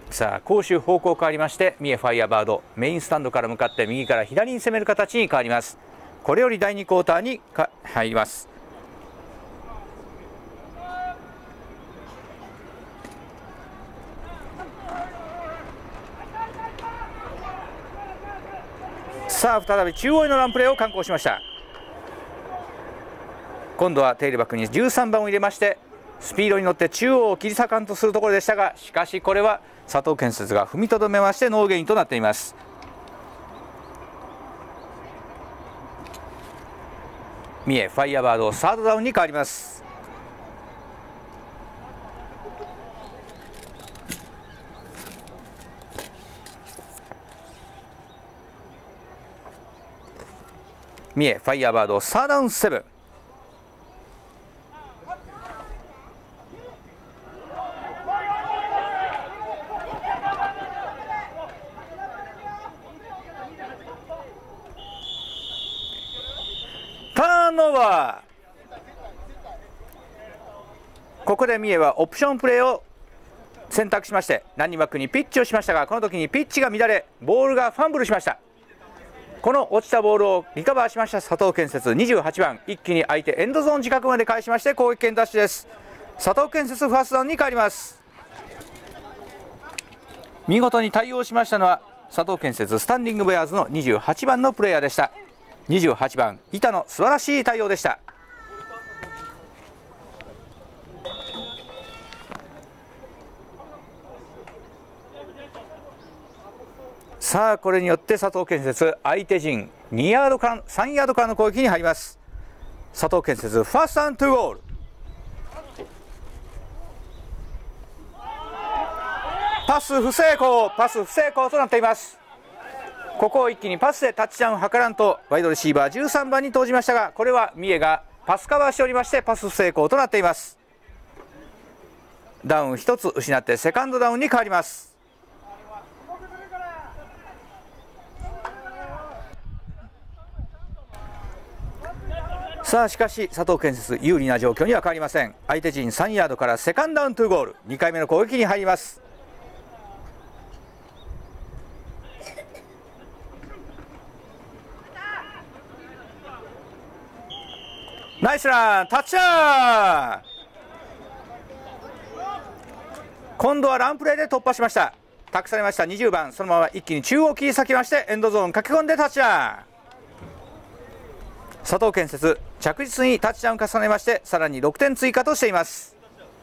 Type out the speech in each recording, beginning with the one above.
さあ攻守方向変わりまして、三重ファイヤーバードメインスタンドから向かって右から左に攻める形に変わります。これより第2クォーターに入ります。さあ再び中央へのランプレーを敢行しました。今度はテイルバックに13番を入れまして、スピードに乗って中央を切り裂かんとするところでしたが、しかしこれは佐藤建設が踏みとどめましてノーゲインとなっています。三重ファイヤーバードサードダウンに変わります。三重ファイヤーバードサードダウン7。ターンオーバー。ここで三重はオプションプレーを選択しましてランニングバックにピッチをしましたが、この時にピッチが乱れボールがファンブルしました。この落ちたボールをリカバーしました佐藤建設28番、一気に相手エンドゾーン近くまで返しまして攻撃権奪取です。佐藤建設ファーストダウンに変わります。見事に対応しましたのは佐藤建設スタンディングベアーズの28番のプレイヤーでした。28番板の素晴らしい対応でした。さあこれによって佐藤建設相手陣2ヤードから3ヤードからの攻撃に入ります。佐藤建設ファーストアンドゥーゴール。パス不成功となっています。ここを一気にパスでタッチダウン図らんとワイドレシーバー13番に投じましたが、これは三重がパスカバーしておりましてパス不成功となっています。ダウン1つ失ってセカンドダウンに変わります。さあしかし佐藤建設有利な状況には変わりません。相手陣3ヤードからセカンドダウントゥーゴール、2回目の攻撃に入ります。ナイスランタッチダウン。今度はランプレーで突破しました。託されました20番、そのまま一気に中央切り裂きましてエンドゾーン駆け込んでタッチダウン。佐藤建設着実にタッチダウン重ねましてさらに6点追加としています。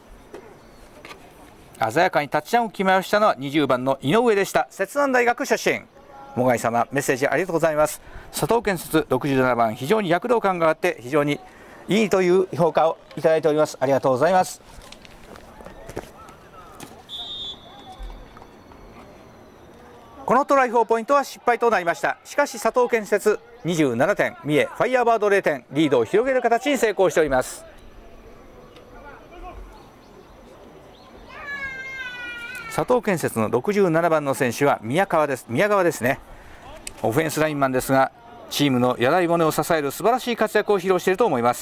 鮮やかにタッチダウンを決めましたのは20番の井上でした。摂南大学出身。もがい様メッセージありがとうございます。佐藤建設67番非常に躍動感があって非常にいいという評価をいただいております。ありがとうございます。このトライ4ポイントは失敗となりました。しかし佐藤建設27点、三重ファイヤーバード0点、リードを広げる形に成功しております。佐藤建設の67番の選手は宮川ですね。オフェンスラインマンですがチームのやらい骨を支える素晴らしい活躍を披露していると思います。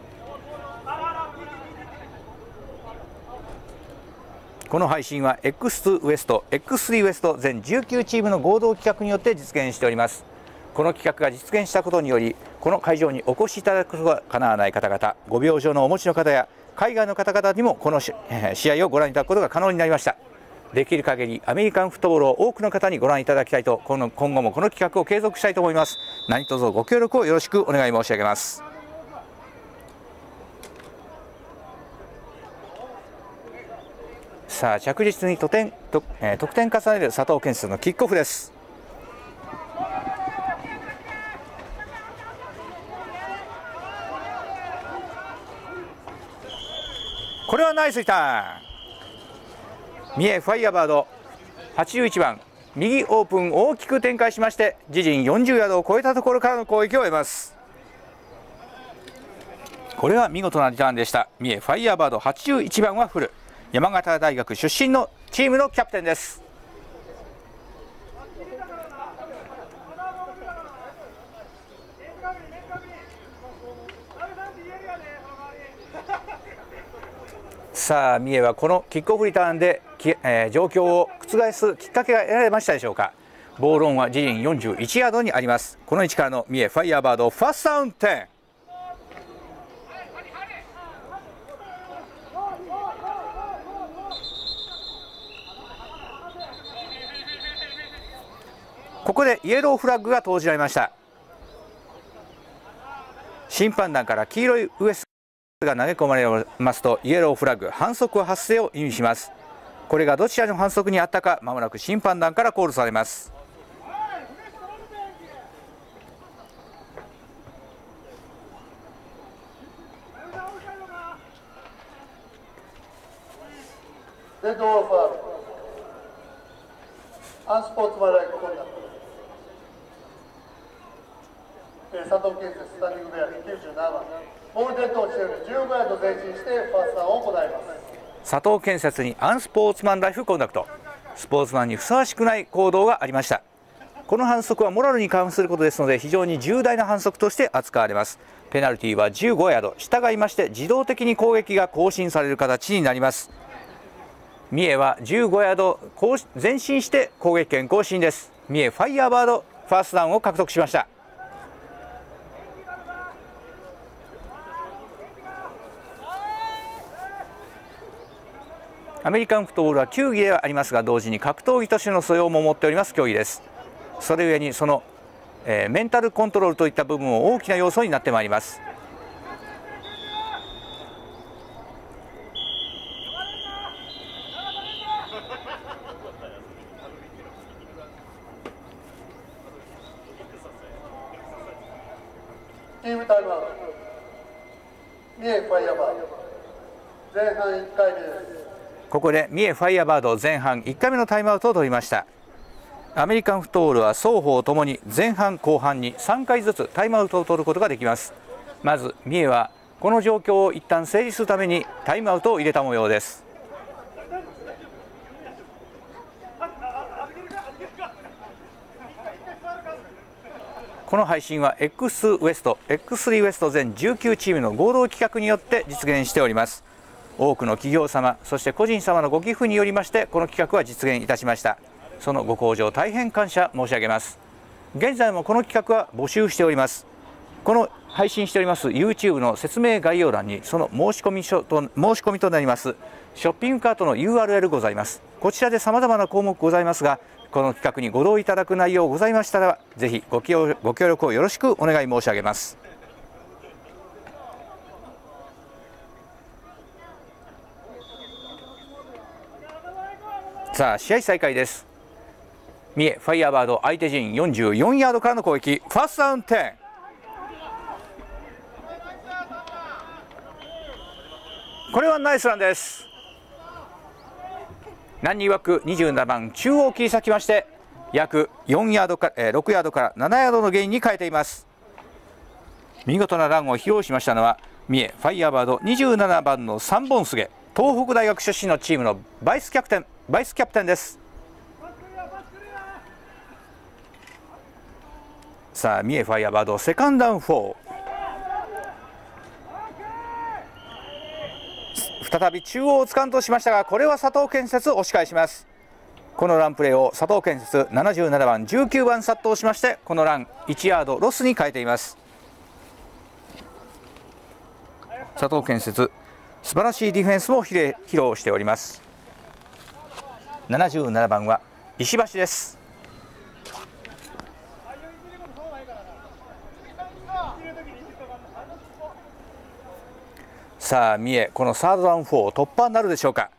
この配信は X2 ウエスト X3 ウエスト全19チームの合同企画によって実現しております。この企画が実現したことによりこの会場にお越しいただくことがかなわない方々、ご病状のお持ちの方や海外の方々にもこの試合をご覧いただくことが可能になりました。できる限りアメリカンフットボールを多くの方にご覧いただきたいと今後もこの企画を継続したいと思います。何卒ご協力をよろしくお願い申し上げます。さあ着実に得点重ねる佐藤建設のキックオフです。これはナイスリターン。三重ファイヤーバード81番右オープン大きく展開しまして自陣40ヤードを超えたところからの攻撃を終えます。これは見事なリターンでした。三重ファイヤーバード81番はフル、山形大学出身のチームのキャプテンです。 さあ三重はこのキックオフリターンで状況を覆すきっかけが得られましたでしょうか。ボールオンは自陣41ヤードにあります。この位置からの三重ファイヤーバードファーストダウン10。ここでイエローフラッグが投じられました。審判団から黄色いウエストが投げ込まれますとイエローフラッグ、反則発生を意味します。これがどちらの反則にあったか、まもなく審判団からコールされます。 デッドオーファー、アンスポーツマンライクコンダクト。佐藤建設スタンディングベア97番、ボールデッドをしている15ヤード前進してファーストダウンを行います。 佐藤建設にアンスポーツマンライフコンダクト、スポーツマンにふさわしくない行動がありました。この反則はモラルに関することですので非常に重大な反則として扱われます。ペナルティは15ヤード、従いまして自動的に攻撃が更新される形になります。三重は15ヤード前進して攻撃権更新です。三重ファイヤーバードファーストダウンを獲得しました。アメリカンフットボールは球技ではありますが同時に格闘技としての素養も持っております競技です。それゆえにその、メンタルコントロールといった部分も大きな要素になってまいります。 チームタイムアウト、三重ファイヤーバード前半1回目です。 ここで三重ファイヤーバード前半1回目のタイムアウトを取りました。アメリカンフットボールは双方ともに前半後半に3回ずつタイムアウトを取ることができます。まず三重はこの状況を一旦整理するためにタイムアウトを入れた模様です。この配信は X2 ウエスト、X3 ウエスト全19チームの合同企画によって実現しております。多くの企業様、そして個人様のご寄付によりましてこの企画は実現いたしました。そのご好評大変感謝申し上げます。現在もこの企画は募集しております。この配信しております YouTube の説明概要欄にその申し込みとなりますショッピングカートの URL ございます。こちらでさまざまな項目ございますが、この企画にご同意いただく内容ございましたらぜひご協力をよろしくお願い申し上げます。さあ試合再開です。三重ファイヤーバード相手陣44ヤードからの攻撃、ファーストダウン10。これはナイスランです。ランニー枠27番中央切り裂きまして約4ヤードか6ヤードから7ヤードのゲインに変えています。見事なランを披露しましたのは三重ファイヤーバード27番の3本菅、東北大学出身のチームのバイスキャプテンです。さあ三重ファイヤーバードセカンドダウン4、再び中央をつかんとしましたがこれは佐藤建設押し返します。このランプレーを佐藤建設77番19番殺到しましてこのラン1ヤードロスに変えています。佐藤建設素晴らしいディフェンスも披露しております。77番は石橋です。さあ三重このサードダウン4突破になるでしょうか。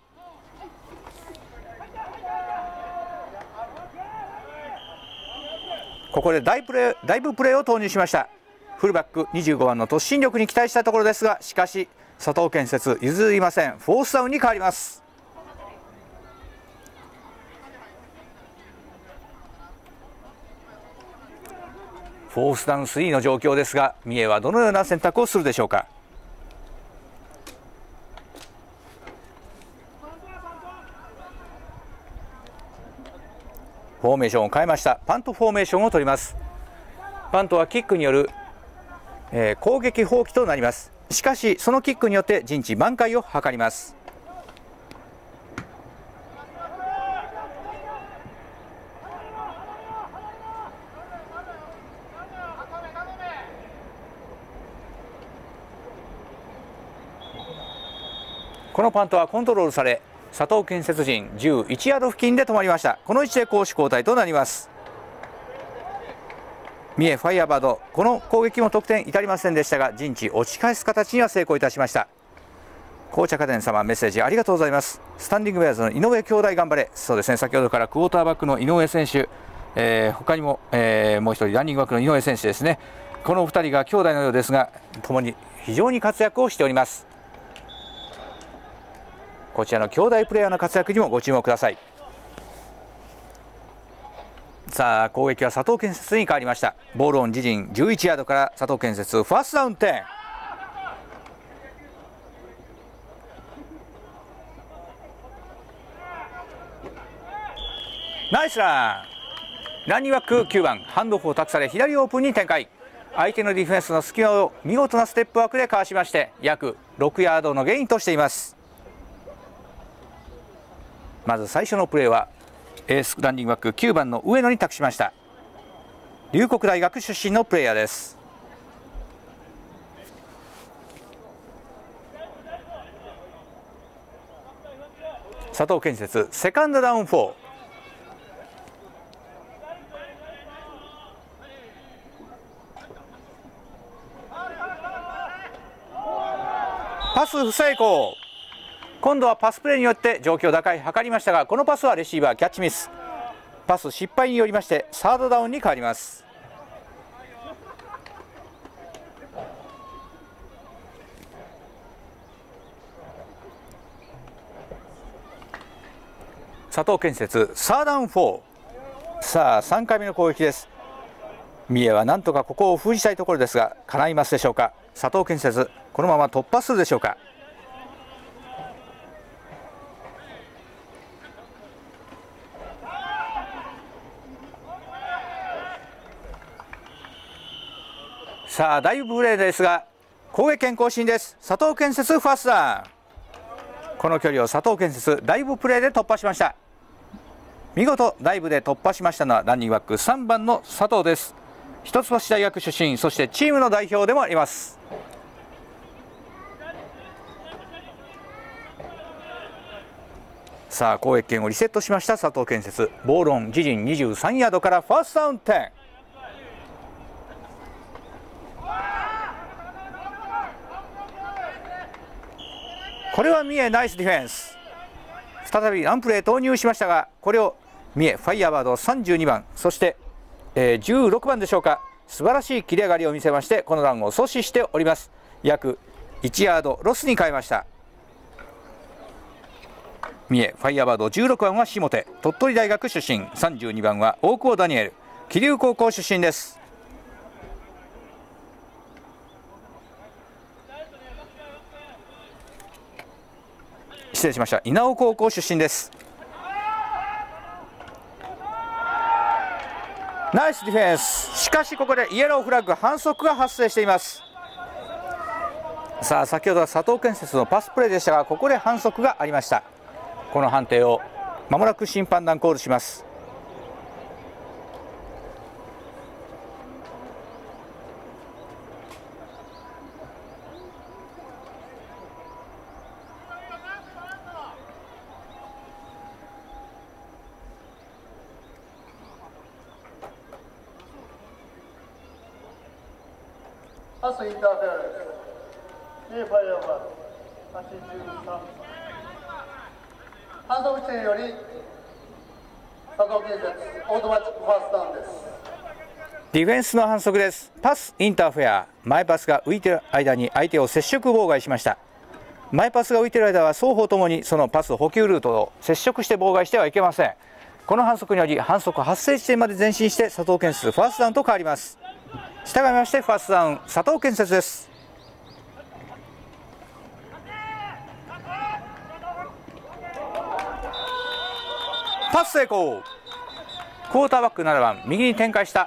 ここでだいぶプレーを投入しました。フルバック25番の突進力に期待したところですがしかし佐藤建設譲りません。フォースダウンに変わります。フォースダウン3の状況ですが三重はどのような選択をするでしょうか。フォーメーションを変えました。パントフォーメーションを取ります。パントはキックによる、攻撃放棄となります。しかしそのキックによって陣地挽回を図ります。 このパントはコントロールされ、佐藤建設陣11ヤード付近で止まりました。この位置で攻守交代となります。三重ファイヤーバード、この攻撃も得点至りませんでしたが、陣地落ち返す形には成功いたしました。紅茶家電様、メッセージありがとうございます。スタンディングウェアーズの井上兄弟頑張れ。そうですね、先ほどからクォーターバックの井上選手、他にも、もう一人ランニングバックの井上選手ですね。この2人が兄弟のようですが、共に非常に活躍をしております。こちらの兄弟プレーヤーの活躍にもご注目ください。さあ、攻撃は佐藤建設に変わりました。ボールオン自陣11ヤードから佐藤建設ファーストダウン10。ナイスラン。ランニングバック9番、ハンドオフを託され左オープンに展開。相手のディフェンスの隙間を見事なステップワークでかわしまして、約6ヤードのゲインとしています。まず最初のプレーはエースランニングバック9番の上野に託しました。龍谷大学出身のプレーヤーです。佐藤建設セカンドダウン4。パス不成功。今度はパスプレーによって状況打開を図りましたが、このパスはレシーバーキャッチミス。パス失敗によりましてサードダウンに変わります。佐藤建設サードダウン4。さあ3回目の攻撃です。三重はなんとかここを封じたいところですが、叶いますでしょうか。佐藤建設このまま突破するでしょうか。さあダイブプレーですが、攻撃権更新です。佐藤建設ファーストダウン。この距離を佐藤建設ダイブプレーで突破しました。見事ダイブで突破しましたのはランニングバック3番の佐藤です。一橋大学出身、そしてチームの代表でもあります。さあ攻撃権をリセットしました佐藤建設。ボールオン自陣23ヤードからファーストダウン10。これは三重ナイスディフェンス。再びランプレー投入しましたが、これを三重ファイヤーバード32番、そして、16番でしょうか、素晴らしい切れ上がりを見せまして、このランを阻止しております。約1ヤードロスに変えました。三重ファイヤーバード16番は下手、鳥取大学出身、32番は大久保ダニエル、桐生高校出身です。失礼しました、稲尾高校出身です。ナイスディフェンス。しかしここでイエローフラッグ、反則が発生しています。さあ先ほどは佐藤建設のパスプレーでしたが、ここで反則がありました。この判定をまもなく審判団コールします。 パスインターフェアレンス。ファイヤーバード83。反則地点より佐藤建設オートマチックファーストダウンです。 ディフェンスの反則です。パスインターフェア。前パスが浮いている間に相手を接触妨害しました。前パスが浮いている間は双方ともにそのパス補給ルートを接触して妨害してはいけません。この反則により反則発生地点まで前進して佐藤建設ファーストダウンと変わります。従いましてファーストダウン佐藤建設です。パス成功。クォーターバック7番右に展開した。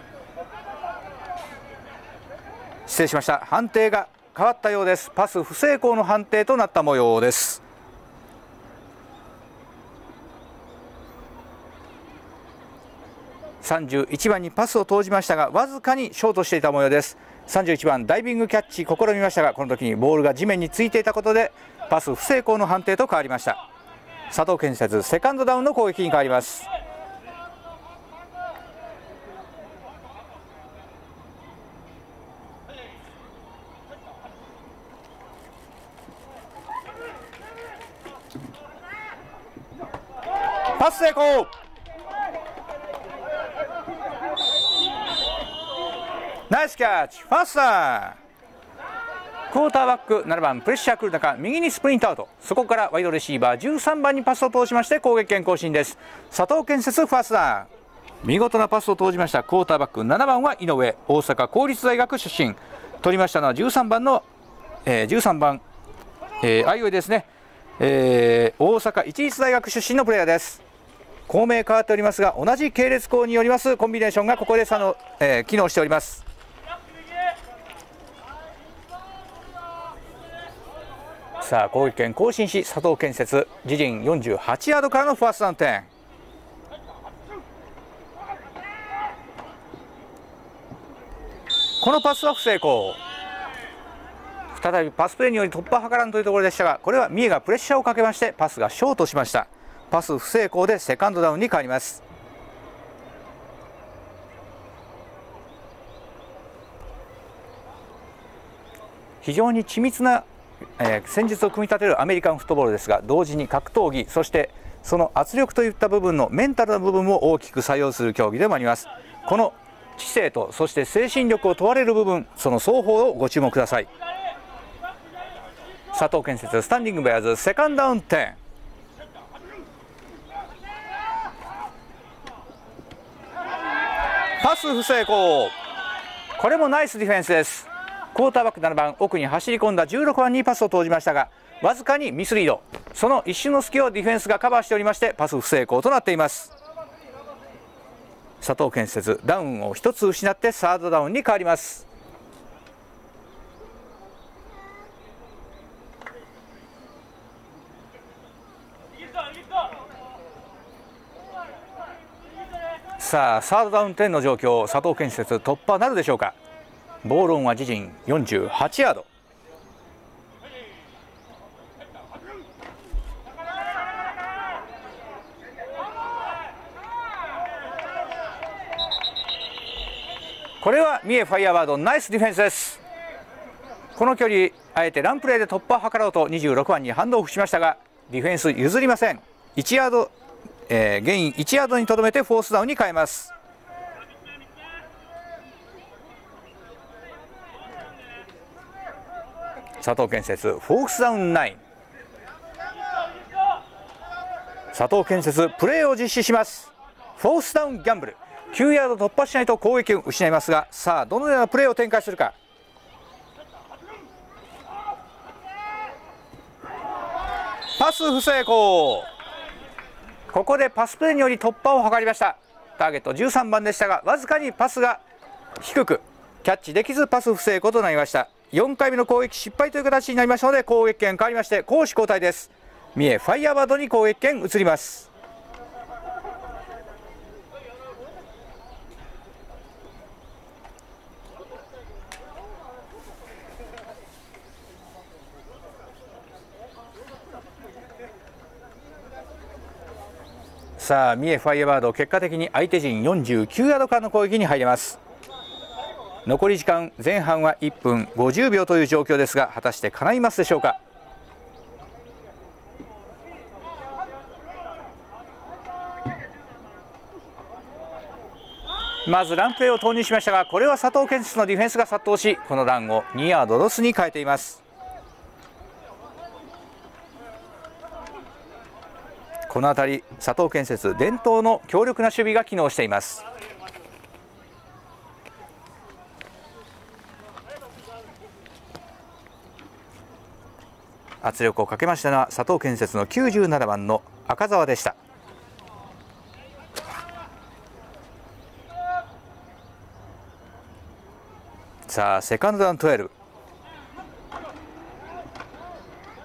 失礼しました、判定が変わったようです。パス不成功の判定となった模様です。 31番にパスを投じましたがわずかにショートしていた模様です。31番ダイビングキャッチ試みましたがこの時にボールが地面についていたことでパス不成功の判定と変わりました。佐藤建設セカンドダウンの攻撃に変わります。パス成功。ナイスキャッチ、ファーストダウン。クォーターバック7番プレッシャー来る中右にスプリントアウト、そこからワイドレシーバー13番にパスを通しまして攻撃権更新です。佐藤建設ファーストダウン。見事なパスを投じましたクォーターバック7番は井上、大阪公立大学出身。取りましたのは13番の、13番、相生ですね、大阪市立大学出身のプレーヤーです。校名変わっておりますが同じ系列校によりますコンビネーションがここで機能しております。さあ攻撃権更新し佐藤建設自陣48ヤードからのファーストダウン点。このパスは不成功。再びパスプレーにより突破を図らんというところでしたがこれは三重がプレッシャーをかけましてパスがショートしました。パス不成功でセカンドダウンに変わります。非常に緻密な戦術を組み立てるアメリカンフットボールですが同時に格闘技そしてその圧力といった部分のメンタルな部分も大きく作用する競技でもあります。この知性とそして精神力を問われる部分その双方をご注目ください。佐藤建設スタンディングベアーズセカンドダウン10。パス不成功。これもナイスディフェンスです。クォーターバック7番奥に走り込んだ16番にパスを投じましたがわずかにミスリード、その一瞬の隙をディフェンスがカバーしておりましてパス不成功となっています。佐藤建設ダウンを1つ失ってサードダウンに変わります。さあサードダウン10の状況、佐藤建設突破なるでしょうか。ボールオンは自陣48ヤード。これは三重ファイヤーバードナイスディフェンスです。この距離あえてランプレーで突破を図ろうと26番にハンドオフしましたがディフェンス譲りません。1ヤード、ゲイン1ヤードにとどめてフォースダウンに変えます。佐藤建設フォースダウン9。佐藤建設プレーを実施します。フォースダウンギャンブル9ヤード突破しないと攻撃を失いますがさあどのようなプレーを展開するか。パス不成功。ここでパスプレーにより突破を図りました。ターゲット13番でしたがわずかにパスが低くキャッチできずパス不成功となりました。4回目の攻撃失敗という形になりましたので攻撃権変わりまして攻守交代です。三重ファイヤーバードに攻撃権移ります。さあ三重ファイヤーバード結果的に相手陣49ヤードからの攻撃に入ります。残り時間前半は1分50秒という状況ですが果たして叶いますでしょうか。まずランプレーを投入しましたがこれは佐藤建設のディフェンスが殺到しこのランを2ヤードロスに変えています。この辺り佐藤建設伝統の強力な守備が機能しています。圧力をかけましたのは佐藤建設の97番の赤澤でした。さあセカンドダウン12。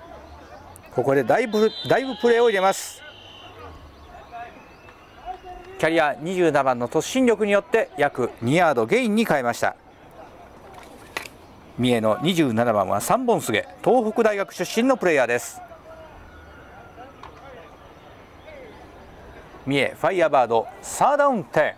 ここでだいぶプレーを入れます。 キャリア27番の突進力によって約2ヤードゲインに変えました。三重の27番は3本菅、東北大学出身のプレイヤーです。三重ファイヤーバードサーダウン10。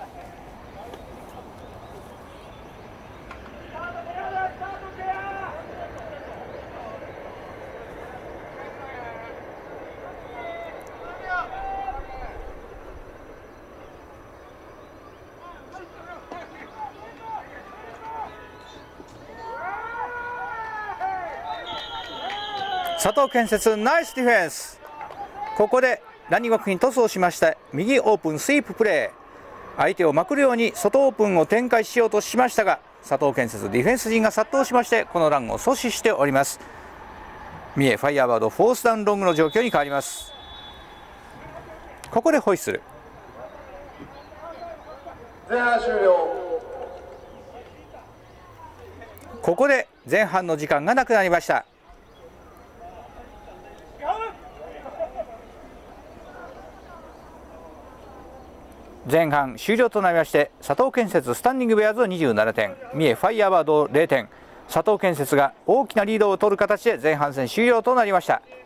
佐藤建設ナイスディフェンス。ここでランニング学院トスをしました右オープンスイーププレー、相手をまくるように外オープンを展開しようとしましたが、佐藤建設ディフェンス陣が殺到しましてこのランを阻止しております。三重ファイヤーバードフォースダウンロングの状況に変わります。ここでホイッスル。 前半終了。 ここで前半の時間がなくなりました。前半終了となりまして、佐藤建設スタンディングベアーズ27点、三重ファイヤーバード0点、佐藤建設が大きなリードを取る形で前半戦終了となりました。